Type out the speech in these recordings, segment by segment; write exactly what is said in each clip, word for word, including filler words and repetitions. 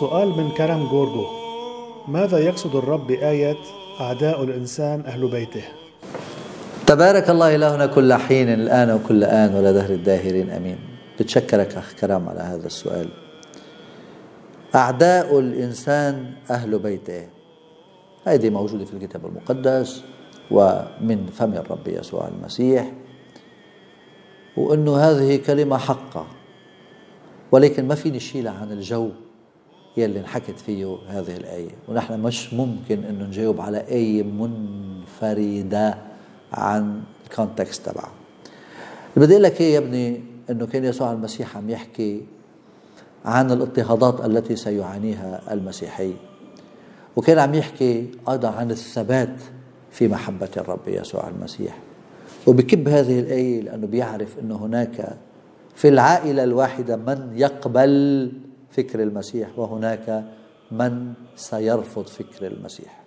سؤال من كرم جورجو: ماذا يقصد الرب بآية أعداء الإنسان أهل بيته؟ تبارك الله إلهنا كل حين الآن وكل آن ولا دهر الداهرين أمين. بتشكرك أخ كرم على هذا السؤال. أعداء الإنسان أهل بيته، هذه موجودة في الكتاب المقدس ومن فم الرب يسوع المسيح، وأنه هذه كلمة حقة، ولكن ما فيني شيلها عن الجو يلي انحكت فيه هذه الآية. ونحن مش ممكن أنه نجاوب على آية منفردة عن الكونتكست تبعها. اللي بدي أقول لك إيه يا ابني، أنه كان يسوع المسيح عم يحكي عن الاضطهادات التي سيعانيها المسيحي، وكان عم يحكي أيضا عن الثبات في محبة الرب يسوع المسيح. وبكب هذه الآية لأنه بيعرف أنه هناك في العائلة الواحدة من يقبل فكر المسيح وهناك من سيرفض فكر المسيح.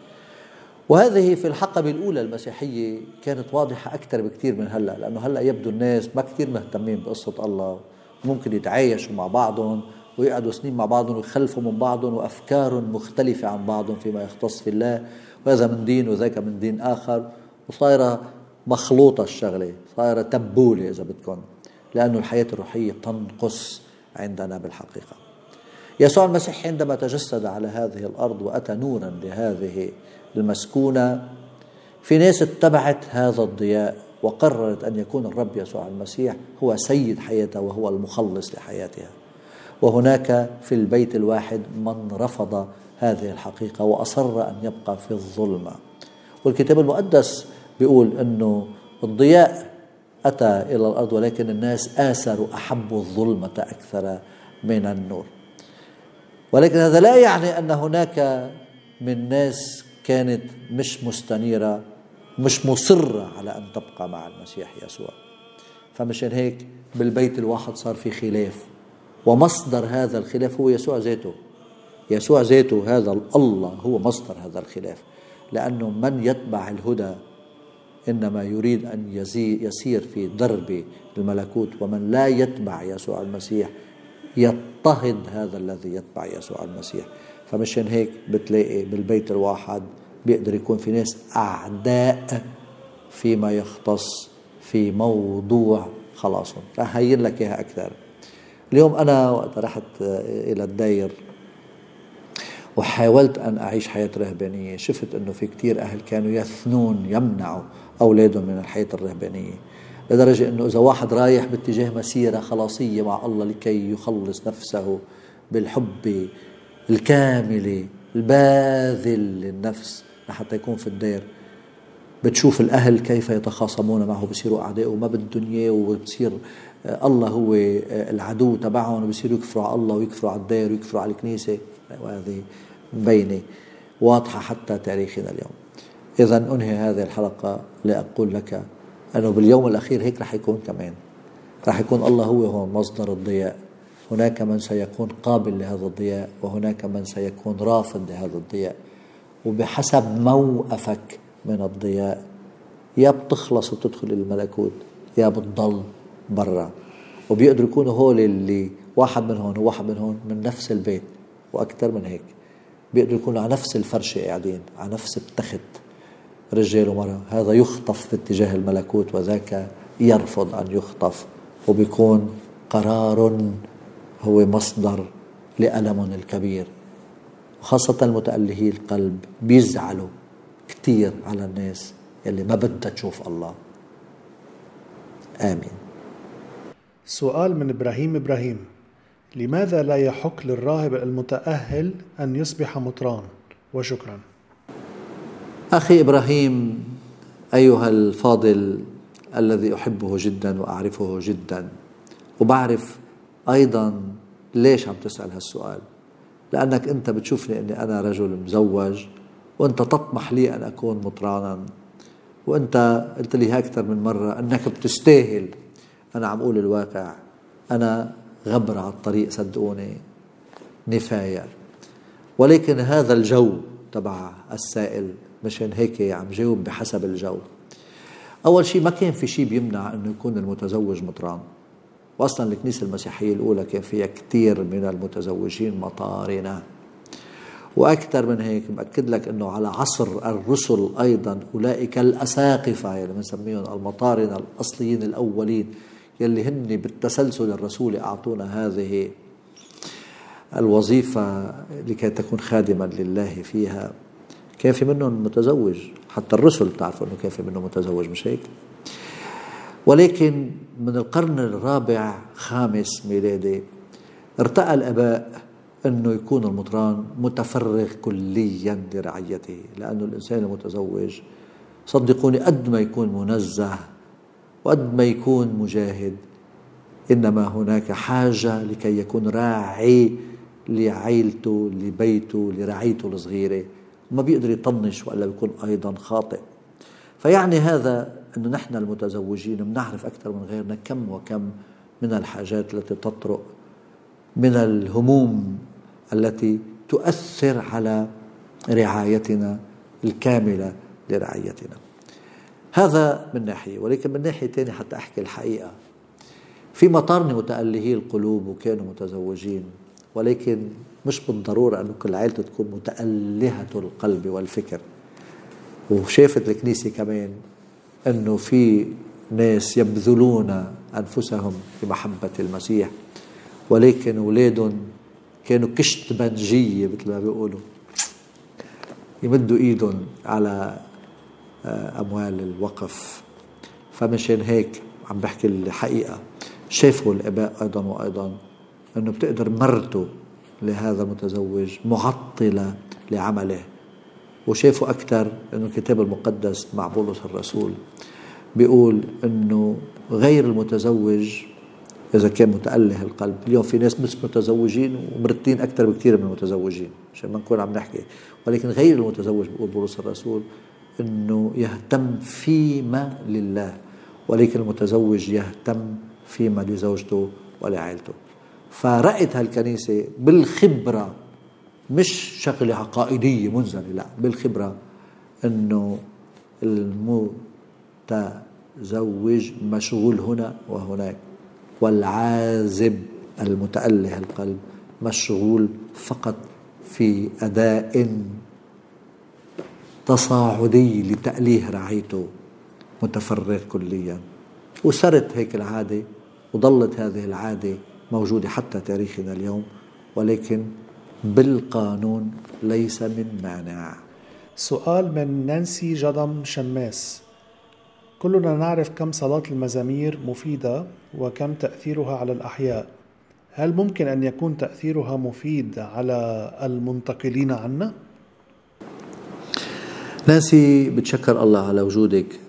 وهذه في الحقبة الأولى المسيحية كانت واضحة أكثر بكثير من هلأ، لأنه هلأ يبدو الناس ما كثير مهتمين بقصة الله، ممكن يتعايشوا مع بعضهم ويقعدوا سنين مع بعضهم ويخلفوا من بعضهم وأفكار مختلفة عن بعضهم فيما يختص في الله، وهذا من دين وذاك من دين آخر، وصايرة مخلوطة الشغلة، صايرة تبولة إذا بدكم، لأنه الحياة الروحية تنقص عندنا بالحقيقة. يسوع المسيح عندما تجسد على هذه الأرض وأتى نورا لهذه المسكونة، في ناس اتبعت هذا الضياء وقررت أن يكون الرب يسوع المسيح هو سيد حياتها وهو المخلص لحياتها. وهناك في البيت الواحد من رفض هذه الحقيقة وأصر أن يبقى في الظلمة. والكتاب المقدس بيقول أنه الضياء أتى إلى الأرض ولكن الناس آثروا أحبوا الظلمة أكثر من النور. ولكن هذا لا يعني أن هناك من ناس كانت مش مستنيرة، مش مصرة على أن تبقى مع المسيح يسوع. فمشان هيك بالبيت الواحد صار في خلاف، ومصدر هذا الخلاف هو يسوع ذاته. يسوع ذاته هذا الله هو مصدر هذا الخلاف، لأنه من يتبع الهدى إنما يريد أن يسير في درب الملكوت، ومن لا يتبع يسوع المسيح يضطهد هذا الذي يتبع يسوع المسيح. فمشان هيك بتلاقي بالبيت الواحد بيقدر يكون في ناس أعداء فيما يختص في موضوع خلاصهم. رح هين لك إياها أكثر. اليوم أنا وقت رحت إلى الداير وحاولت أن أعيش حياة رهبانية، شفت أنه في كتير أهل كانوا يثنون يمنعوا أولادهم من الحياة الرهبانية، لدرجة أنه إذا واحد رايح باتجاه مسيرة خلاصية مع الله لكي يخلص نفسه بالحب الكامل الباذل للنفس لحتى يكون في الدير، بتشوف الأهل كيف يتخاصمون معه، بصيروا أعداء وما بدهم إياه، وبصير الله هو العدو تبعهم، وبصيروا يكفروا على الله ويكفروا على الدير ويكفروا على الكنيسة. وهذه بينة واضحة حتى تاريخنا اليوم. إذا أنهي هذه الحلقة لأقول لك أنه باليوم الأخير هيك رح يكون كمان، رح يكون الله هو هو مصدر الضياء. هناك من سيكون قابل لهذا الضياء وهناك من سيكون رافض لهذا الضياء، وبحسب موقفك من الضياء يا بتخلص وتدخل الملكوت يا بتضل برا. وبيقدروا يكونوا هول اللي واحد من هون وواحد من هون من نفس البيت وأكثر من هيك، بيقدروا يكونوا على نفس الفرشة قاعدين على نفس التخت رجال ومرأة، هذا يخطف باتجاه الملكوت وذاك يرفض أن يخطف، وبيكون قرار هو مصدر لألم الكبير. وخاصة المتألهي القلب بيزعلوا كتير على الناس يلي ما بدها تشوف الله. آمين. سؤال من إبراهيم إبراهيم: لماذا لا يحق للراهب المتأهل أن يصبح مطران؟ وشكرا. أخي إبراهيم أيها الفاضل الذي أحبه جدا وأعرفه جدا، وبعرف أيضا ليش عم تسأل هالسؤال، لأنك أنت بتشوفني أني أنا رجل مزوج وأنت تطمح لي أن أكون مطرانا، وأنت قلت لي أكثر من مرة أنك بتستاهل. أنا عم أقول الواقع، أنا غبر على الطريق صدقوني نفاية، ولكن هذا الجو تبع السائل مشان هيك عم جاوب بحسب الجو. أول شيء ما كان في شيء بيمنع أنه يكون المتزوج مطران، وأصلا الكنيسة المسيحية الأولى كان فيها كثير من المتزوجين مطارنة. وأكثر من هيك بأكد لك أنه على عصر الرسل أيضا أولئك الأساقفة يعني بنسميهم المطارنة الأصليين الأولين يلي هن بالتسلسل الرسولي أعطونا هذه الوظيفة لكي تكون خادما لله فيها. كان في منهم متزوج، حتى الرسل تعرفوا أنه كان في منهم متزوج مش هيك؟ ولكن من القرن الرابع خامس ميلادي ارتأى الآباء أنه يكون المطران متفرغ كليا لرعيته، لأنه الإنسان المتزوج صدقوني قد ما يكون منزه وقد ما يكون مجاهد إنما هناك حاجة لكي يكون راعي لعائلته لبيته لرعيته الصغيرة، ما بيقدر يطنش وإلا بيكون أيضا خاطئ. فيعني هذا أنه نحن المتزوجين بنعرف أكثر من غيرنا كم وكم من الحاجات التي تطرق من الهموم التي تؤثر على رعايتنا الكاملة لرعايتنا. هذا من ناحية، ولكن من ناحية تانية حتى أحكي الحقيقة، في مطارنة متألهي القلوب وكانوا متزوجين، ولكن مش بالضرورة أنه كل عائلة تكون متألهة القلب والفكر. وشافت الكنيسة كمان أنه في ناس يبذلون أنفسهم في محبة المسيح، ولكن أولادهم كانوا كشت بنجية مثل ما بيقولوا، يمدوا إيدهم على أموال الوقف. فمشان هيك عم بحكي الحقيقة، شافوا الآباء أيضا وأيضا أنه بتقدر مرته لهذا المتزوج معطلة لعمله. وشافوا أكثر أنه الكتاب المقدس مع بولس الرسول بيقول أنه غير المتزوج إذا كان متأله القلب، اليوم في ناس مش متزوجين ومرتين أكثر بكثير من المتزوجين عشان ما نكون عم نحكي، ولكن غير المتزوج بيقول بولس الرسول أنه يهتم فيما لله، ولكن المتزوج يهتم فيما لزوجته ولعائلته. فرأت هالكنيسة بالخبرة، مش شغلة عقائدية منزلة، لا بالخبرة، أنه المتزوج مشغول هنا وهناك، والعازب المتأله القلب مشغول فقط في أداء تصاعدي لتأليه رعيته، متفرغ كليا. وسرت هيك العادة وظلت هذه العادة موجودة حتى تاريخنا اليوم، ولكن بالقانون ليس من مانع. سؤال من نانسي جدم شماس: كلنا نعرف كم صلاة المزامير مفيدة وكم تأثيرها على الأحياء، هل ممكن أن يكون تأثيرها مفيد على المنتقلين عنا؟ نانسي بتشكر الله على وجودك،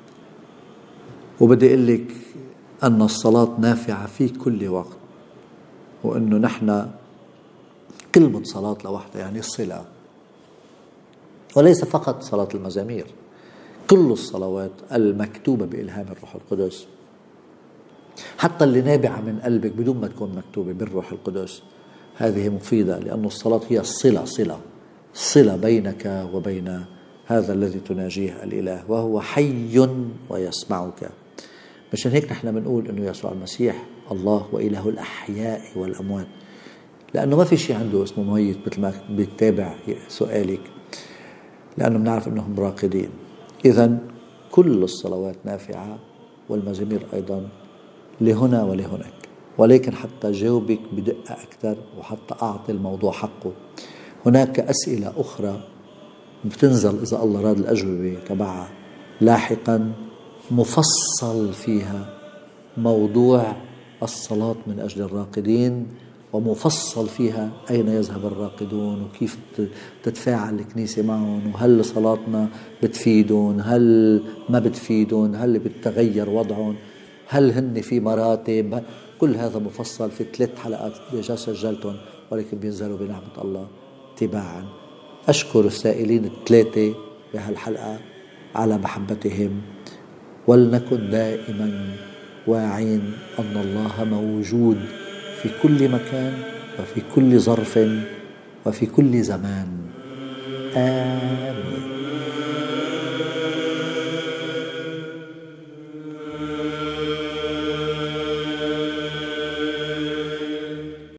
وبدي أقول لك أن الصلاة نافعة في كل وقت، وأنه نحن كلمة صلاة لوحدها يعني الصلة، وليس فقط صلاة المزامير، كل الصلوات المكتوبة بإلهام الروح القدس، حتى اللي نابعة من قلبك بدون ما تكون مكتوبة بالروح القدس، هذه مفيدة، لأن الصلاة هي الصلة، صلة صلة بينك وبين هذا الذي تناجيه الإله، وهو حي ويسمعك. مشان هيك نحن بنقول أنه يسوع المسيح الله وإله الأحياء والأموات، لأنه ما في شيء عنده اسمه ميت مثل ما بيتابع سؤالك، لأنه بنعرف أنهم راقدين. إذن كل الصلوات نافعة والمزامير أيضا لهنا ولهناك، ولكن حتى جاوبك بدقة أكثر وحتى أعطي الموضوع حقه، هناك أسئلة أخرى بتنزل إذا الله راد الأجوبة تبعها لاحقا مفصل فيها موضوع الصلاة من أجل الراقدين، ومفصل فيها أين يذهب الراقدون وكيف تتفاعل الكنيسة معهم، وهل صلاتنا بتفيدون، هل ما بتفيدون، هل بتغير وضعهم، هل هن في مراتب. كل هذا مفصل في ثلاث حلقات ديجا سجلتهم، ولكن بينزلوا بنعمة الله تباعا. أشكر السائلين الثلاثة بهالحلقة على محبتهم، ولنكن دائما واعين أن الله موجود في كل مكان وفي كل ظرف وفي كل زمان. آمين.